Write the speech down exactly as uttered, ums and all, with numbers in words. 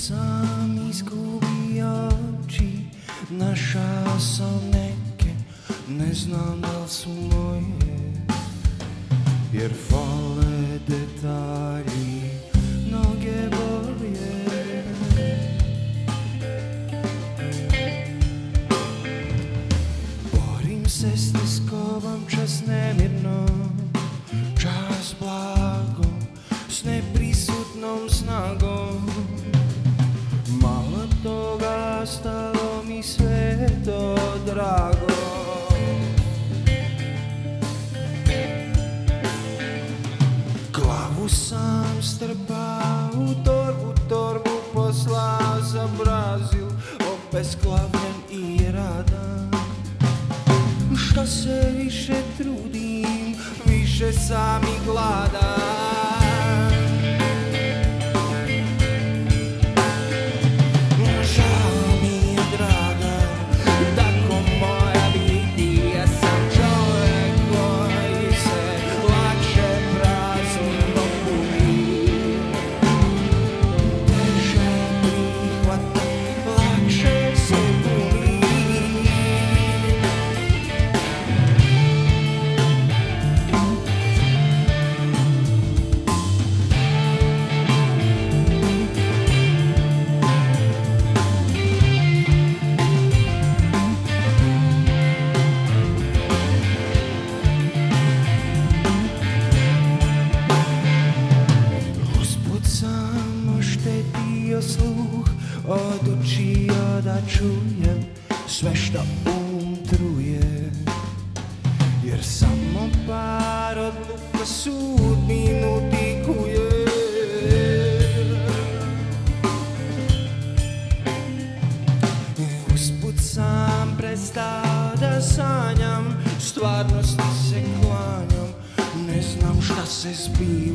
sam izgubio oči, našao sam neke, ne znam da li su moje, jer fale detalji, mnoge boje. Borim se s tiskovom čas nemirno, čas blagom, s neprisutnom snagom. Malo toga stalo mi sve to drago. Glavu sam strpao u torbu, torbu poslao za Brazil, obesklavljen i radan. Što se više trudim, više sam i gladan. Sluh odučio da čujem sve što um truje, jer samo par odluka sudbinu dikuje. Usput sam prestao da sanjam, stvarnosti se klanjam, ne znam šta se zbija.